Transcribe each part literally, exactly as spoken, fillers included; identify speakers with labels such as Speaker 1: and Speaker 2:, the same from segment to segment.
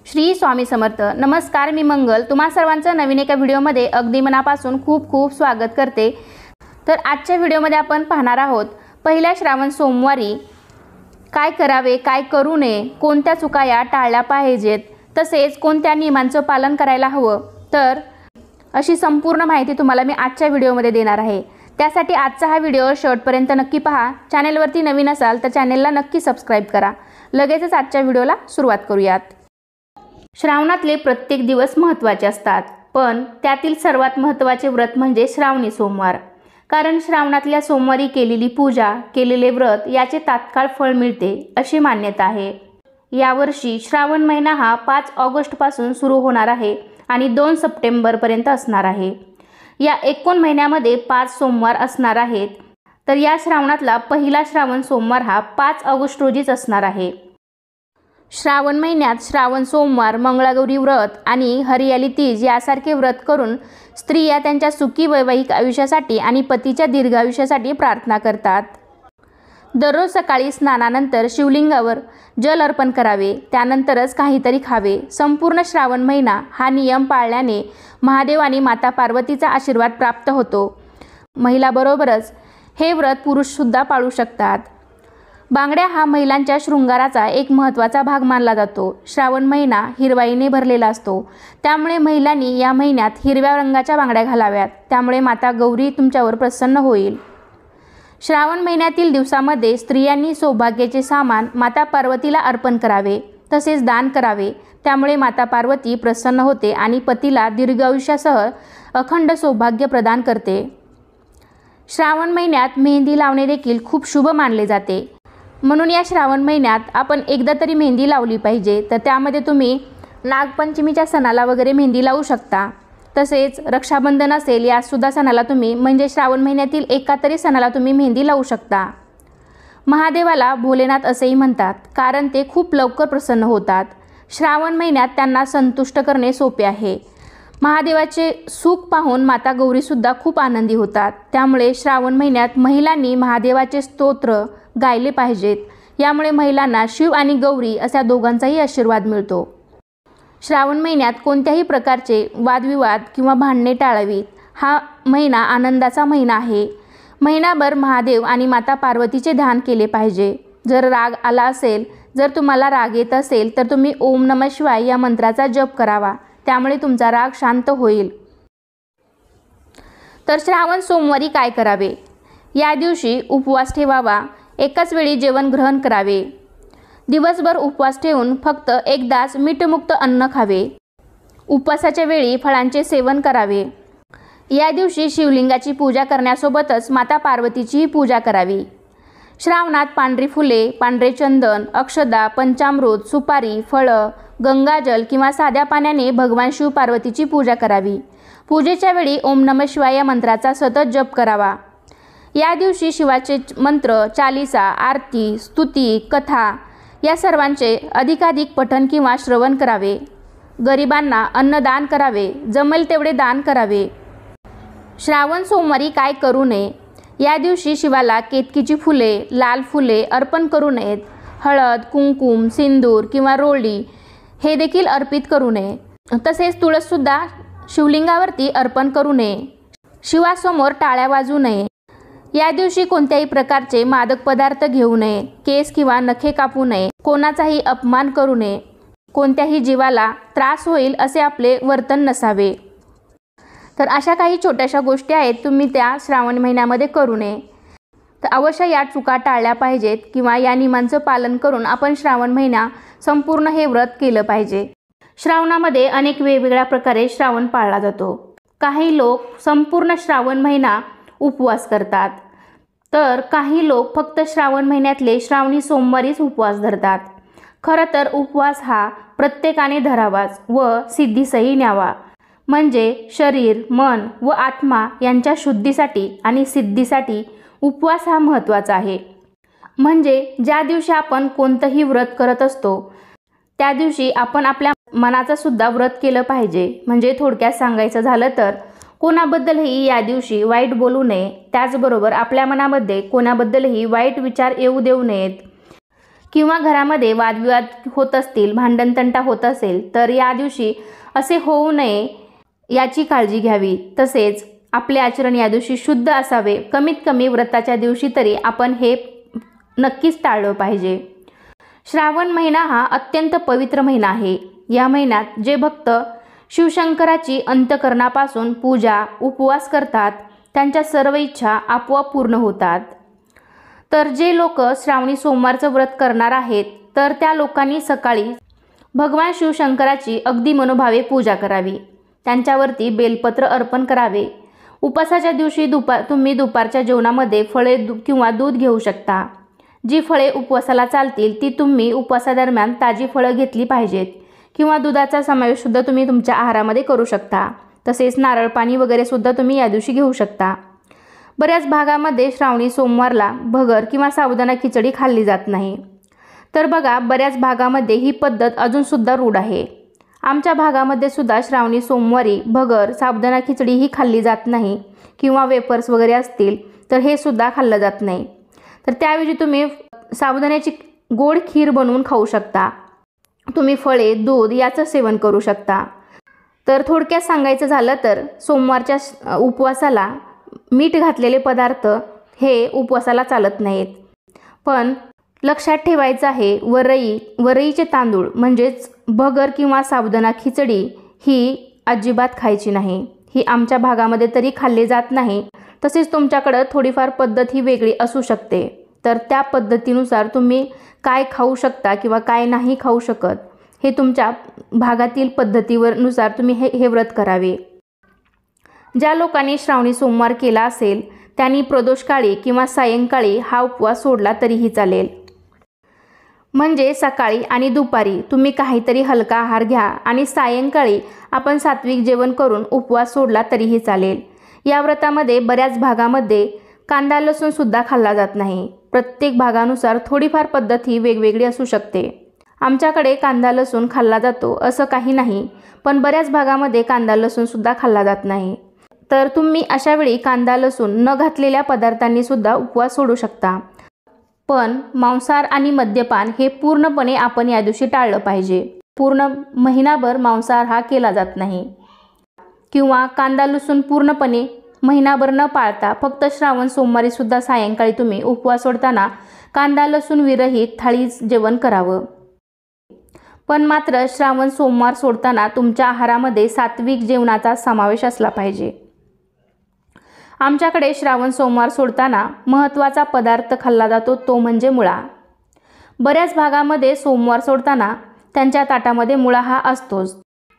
Speaker 1: श्री स्वामी समर्थ। नमस्कार, मी मंगल तुम्हा सर्वांचं नवीन एका व्हिडिओमध्ये अगदी मनापासून खूप खूप स्वागत करते। तर आजच्या व्हिडिओमध्ये आपण पाहणार आहोत पहिल्या श्रावण सोमवारी काय करावे, काय करू नये, कोणत्या चुका या टाळल्या पाहिजेत, तसेच कोणत्या नियमांचं पालन करायला हवं। तर अशी संपूर्ण माहिती तुम्हाला मी आजच्या व्हिडिओमध्ये देणार आहे। त्यासाठी आजचा हा व्हिडिओ शेवटपर्यंत नक्की पहा। चॅनलवरती नवीन असाल तर चॅनलला नक्की सबस्क्राइब करा। लगेचच आजच्या व्हिडिओला सुरुवात करूयात। श्रावणातले प्रत्येक दिवस महत्त्वाचे असतात, पण त्यातील सर्वात महत्त्वाचे व्रत म्हणजे श्रावणी सोमवार। कारण श्रावणातल्या सोमवारी केलेली पूजा, केलेले व्रत याचे तात्काळ फळ मिळते अशी मान्यता आहे। यावर्षी श्रावण महिना हा पाच ऑगस्ट पासून सुरू होणार आहे आणि दोन सप्टेंबर पर्यंत असणार आहे। या एकूण महिन्यामध्ये पाच सोमवार असणार आहेत। तर या श्रावणातला पहिला श्रावण सोमवार हा पाच ऑगस्ट रोजीच असणार आहे। श्रावण महिन्यात श्रावण सोमवार, मंगळागौरी व्रत आणि हरियाली तीज यासारखे व्रत करून स्त्रिया त्यांच्या सुखी वैवाहिक आयुष्यासाठी आणि पतीच्या दीर्घायुष्यासाठी प्रार्थना करतात। दररोज सकाळी स्नानानंतर शिवलिंगावर जल अर्पण करावे, त्यानंतरच काहीतरी खावे। संपूर्ण श्रावण महिना हा नियम पाळल्याने महादेव आणि माता पार्वतीचा आशीर्वाद प्राप्त होतो। महिलांबरोबरच हे व्रत पुरुषसुद्धा पाळू शकतात। बांगड्या हा महिलांच्या शृंगाराचा एक महत्त्वाचा भाग मानला जातो। श्रावण महिना हिरवाईने भरलेला असतो, त्यामुळे महिलांनी या महिन्यात हिरव्या रंगाच्या बांगड्या घालाव्यात। त्यामुळे माता गौरी तुमच्यावर प्रसन्न होईल। श्रावण महिन्यातील दिवसामध्ये स्त्रियांनी सौभाग्याचे सामान माता पार्वतीला अर्पण करावे, तसेच दान करावे। त्यामुळे माता पार्वती प्रसन्न होते आणि पतीला दीर्घायुष्यासह अखंड सौभाग्य प्रदान करते। श्रावण महिन्यात मेहंदी लावणे देखील खूप शुभ मानले जाते, म्हणून या श्रावण महिन्यात आपण एकदा तरी मेहंदी लावली पाहिजे। तर त्यामध्ये तुम्ही नागपंचमीच्या सणाला वगैरे मेहंदी लावू शकता। तसेच रक्षाबंधन असेल या सुद्धा सणाला तुम्ही म्हणजे श्रावण महिन्यातील एका तरी सणाला तुम्ही मेहंदी लावू शकता। महादेवाला भोलेनाथ असेही म्हणतात, कारण ते खूप लवकर प्रसन्न होतात। श्रावण महिन्यात त्यांना संतुष्ट करणे सोपे आहे। महादेवाचे सुख पाहून माता गौरीसुद्धा खूप आनंदी होतात। त्यामुळे श्रावण महिन्यात महिलांनी महादेवाचे स्तोत्र गायले पाहिजेत। यामुळे महिलांना शिव आणि गौरी अशा दोघांचाही आशीर्वाद मिळतो। श्रावण महिन्यात कोणत्याही प्रकारचे वादविवाद किंवा भांडणे टाळावीत। हा महिना आनंदाचा महिना आहे। महिनाभर महादेव आणि माता पार्वतीचे ध्यान केले पाहिजे। जर राग आला असेल, जर तुम्हाला राग येत असेल तर तुम्ही ओम नमः शिवाय या मंत्राचा जप करावा, त्यामुळे तुमचा राग शांत होईल। तर श्रावण सोमवारी काय करावे? या दिवशी उपवास ठेवावा, एकाच वेळी जेवण ग्रहण करावे। दिवसभर उपवास ठेवून फक्त एकदाच मीठमुक्त अन्न खावे। उपवासाच्या वेळी फळांचे सेवन करावे। या दिवशी शिवलिंगाची पूजा करण्यासोबतच माता पार्वतीचीही पूजा करावी। श्रावणात पांढरी फुले, पांढरे चंदन, अक्षदा, पंचामृत, सुपारी, फळं, गंगाजल किंवा साध्या पाण्याने भगवान शिव पार्वतीची पूजा करावी। पूजेच्या वेळी ओम नमः शिवाय या मंत्राचा सतत जप करावा। या दिवशी शिवाचे मंत्र, चालीसा, आरती, स्तुती, कथा या सर्वांचे अधिकाधिक पठण किंवा श्रवण करावे। गरिबांना अन्नदान करावे, जमेल तेवढे दान करावे। श्रावण सोमवारी काय करू नये? या दिवशी शिवाला केतकीची फुले, लाल फुले अर्पण करू नयेत। हळद, कुंकुम, सिंदूर किंवा रोळी हे देखील अर्पित करू नये। तसेच तुळससुद्धा शिवलिंगावरती अर्पण करू नये। शिवासमोर टाळ्या वाजवू नये। या दिवशी कोणत्याही प्रकारचे मादक पदार्थ घेऊ नये। केस किंवा नखे कापू नये। कोणाचाही अपमान करू नये। कोणत्याही जीवाला त्रास होईल असे आपले वर्तन नसावे। तर अशा काही छोट्याशा गोष्टी आहेत, तुम्ही त्या श्रावण महिन्यामध्ये करू नये। तर अवश्य या चुका टाळल्या पाहिजेत किंवा या नियमांचं पालन करून आपण श्रावण महिना संपूर्ण हे व्रत केलं पाहिजे। श्रावणामध्ये अनेक वेगवेगळ्या प्रकारे श्रावण पाळला जातो। काही लोक संपूर्ण श्रावण महिना उपवास करतात, तर काही लोक फक्त श्रावण महिन्यातले श्रावणी सोमवारीच उपवास धरतात। खरं तर उपवास हा प्रत्येकाने धरावाच व सिद्धीसही न्यावा। म्हणजे शरीर, मन व आत्मा यांच्या शुद्धीसाठी आणि सिद्धीसाठी उपवास हा महत्त्वाचा आहे। म्हणजे ज्या दिवशी आपण कोणतंही व्रत करत असतो त्या दिवशी आपण आपल्या मनाचं सुद्धा व्रत केलं पाहिजे। म्हणजे थोडक्यात सांगायचं झालं तर कोणाबद्दलही या दिवशी वाईट बोलू नये। त्याचबरोबर आपल्या मनामध्ये कोणाबद्दलही वाईट विचार येऊ देऊ नयेत। किंवा घरामध्ये वादविवाद होत असतील, भांडणतंटा होत असेल तर या दिवशी असे होऊ नये याची काळजी घ्यावी। तसेच आपले आचरण या दिवशी शुद्ध असावे। कमीत कमी व्रताच्या दिवशी तरी आपण हे नक्कीच टाळलं पाहिजे। श्रावण महिना हा अत्यंत पवित्र महिना आहे। या महिन्यात जे भक्त शिवशंकराची अंतःकरणापासून पूजा उपवास करतात त्यांच्या सर्व इच्छा आपोआप पूर्ण होतात। तर जे लोक श्रावणी सोमवारचं व्रत करणार आहेत तर त्या लोकांनी सकाळी भगवान शिवशंकराची अगदी मनोभावे पूजा करावी, त्यांच्यावरती बेलपत्र अर्पण करावे। उपवासाच्या दिवशी दुपार तुम्ही दुपारच्या जेवणामध्ये फळे किंवा दूध घेऊ शकता। जी फळे उपवासाला चालतील ती तुम्ही उपवासादरम्यान ताजी फळं घेतली पाहिजेत किंवा दुधाचा समावेश सुद्धा तुम्ही तुमच्या आहारामध्ये करू शकता। तसेच नारळ पाणी वगैरे सुद्धा तुम्ही या दिवशी घेऊ शकता। बऱ्याच भागामध्ये श्रावणी सोमवारला भगर किंवा साबुदाणा खिचडी खाल्ली जात नाही। तर बघा, बऱ्याच भागामध्ये ही पद्धत अजूनसुद्धा रूढ आहे। आमच्या भागामध्ये सुद्धा श्रावणी सोमवारी भगर साबुदाणा खिचडी ही खाल्ली जात नाही किंवा वेपर्स वगैरे असतील तर हे सुद्धा खाल्लं जात नाही। तर त्याऐवजी तुम्ही साबुदाण्याची गोड खीर बनवून खाऊ शकता। तुम्ही फळे दूध याचं सेवन करू शकता। तर थोडक्यात सांगायचं झालं तर सोमवारच्या उपवासाला मीठ घातलेले पदार्थ हे उपवासाला चालत नाहीत। पण लक्षात ठेवायचं आहे, वरई वरईचे तांदूळ म्हणजेच भगर किंवा साबुदाणा खिचडी ही अजिबात खायची नाही। ही आमच्या भागामध्ये तरी खाल्ली जात नाही। तसेच तुमच्याकडं थोडीफार पद्धत ही वेगळी असू शकते, तर त्या पद्धतीनुसार तुम्ही काय खाऊ शकता किंवा काय नाही खाऊ शकत हे तुमच्या भागातील पद्धतीवरनुसार तुम्ही हे हे व्रत करावे। ज्या लोकांनी श्रावणी सोमवार केला असेल त्यांनी प्रदोषकाळी किंवा सायंकाळी हा उपवास सोडला तरीही चालेल। म्हणजे सकाळी आणि दुपारी तुम्ही काहीतरी हलका आहार घ्या आणि सायंकाळी आपण सात्विक जेवण करून उपवास सोडला तरीही चालेल। या व्रतामध्ये बऱ्याच भागामध्ये कांदा लसूण सुद्धा खाल्ला जात नाही। प्रत्येक भागानुसार थोडीफार पद्धत ही वेगवेगळी असू शकते। आमच्याकडे कांदा लसूण खाल्ला जातो असं काही नाही, पण बऱ्याच भागामध्ये कांदा लसूण सुद्धा खाल्ला जात नाही। तर तुम्ही अशा वेळी कांदा लसूण न घातलेल्या पदार्थांनी सुद्धा उपवास सोडू शकता। पण मांसाहार आणि मद्यपान हे पूर्णपणे आपण या दिवशी टाळलं पाहिजे। पूर्ण महिनाभर मांसाहार हा केला जात नाही किंवा कांदा लसूण पूर्णपणे महिनाभर न पाळता फक्त श्रावण सोमवारी सुद्धा सायंकाळी तुम्ही उपवास सोडताना कांदा लसूण विरहित थाळी जेवण करावं। पण मात्र श्रावण सोमवार सोडताना तुमच्या आहारामध्ये सात्विक जेवणाचा समावेश असला पाहिजे। आमच्याकडे श्रावण सोमवार सोडताना महत्त्वाचा पदार्थ खाल्ला जातो तो म्हणजे मुळा। बऱ्याच भागामध्ये सोमवार सोडताना त्यांच्या ताटामध्ये मुळा हा असतोच।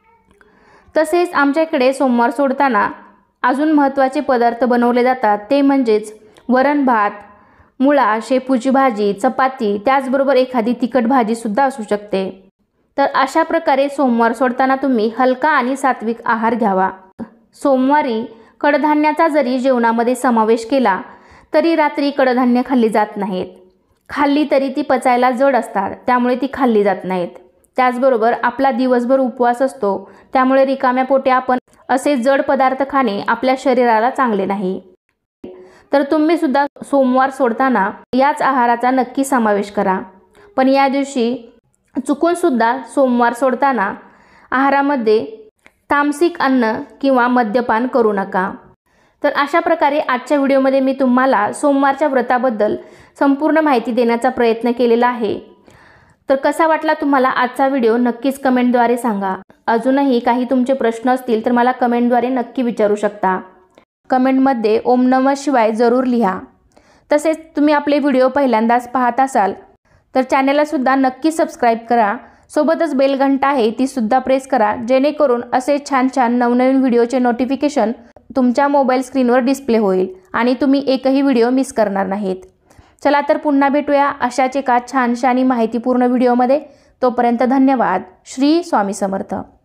Speaker 1: तसेच आमच्याकडे सोमवार सोडताना अजून महत्त्वाचे पदार्थ बनवले जातात ते म्हणजेच वरण भात, मुळा, शेपूची भाजी, चपाती, त्याचबरोबर एखादी तिखट भाजीसुद्धा असू शकते। तर अशा प्रकारे सोमवार सोडताना तुम्ही हलका आणि सात्विक आहार घ्यावा। सोमवारी कडधान्याचा जरी जेवणामध्ये समावेश केला तरी रात्री कडधान्य खाल्ली जात नाहीत। खाल्ली तरी ती पचायला जड असतात, त्यामुळे ती खाल्ली जात नाहीत। त्याचबरोबर आपला दिवसभर उपवास असतो, त्यामुळे रिकाम्या पोटी आपण असे जड पदार्थ खाणे आपल्या शरीराला चांगले नाही। तर तुम्ही सुद्धा सोमवार सोडताना याच आहाराचा नक्की समावेश करा। पण या दिवशी चुकून सुद्धा सोमवार सोडताना आहारामध्ये तामसिक अन्न किंवा मद्यपान करू नका। तर अशा प्रकारे आजच्या व्हिडिओमध्ये मी तुम्हाला सोमवारच्या व्रताबद्दल संपूर्ण माहिती देण्याचा प्रयत्न केलेला आहे। तर कसा वाटला तुम्हाला आजचा व्हिडिओ नक्कीच कमेंटद्वारे सांगा। अजूनही काही तुमचे प्रश्न असतील तर मला कमेंटद्वारे नक्की विचारू शकता। कमेंटमध्ये ओम नमः शिवाय जरूर लिहा। तसेच तुम्ही आपले व्हिडिओ पहिल्यांदाच पाहत असाल तर चॅनलला सुद्धा नक्की सबस्क्राईब करा। सोबतच बेल घंटा आहे ती सुद्धा प्रेस करा, जेणेकरून असे छान छान नवनवीन व्हिडिओचे नोटिफिकेशन तुमच्या मोबाईल स्क्रीनवर डिस्प्ले होईल आणि तुम्ही एकही व्हिडिओ मिस करणार नाहीत। चला तर पुन्हा भेटूया अशाच एका छानशा आणि माहितीपूर्ण व्हिडिओमध्ये। तोपर्यंत धन्यवाद। श्री स्वामी समर्थ।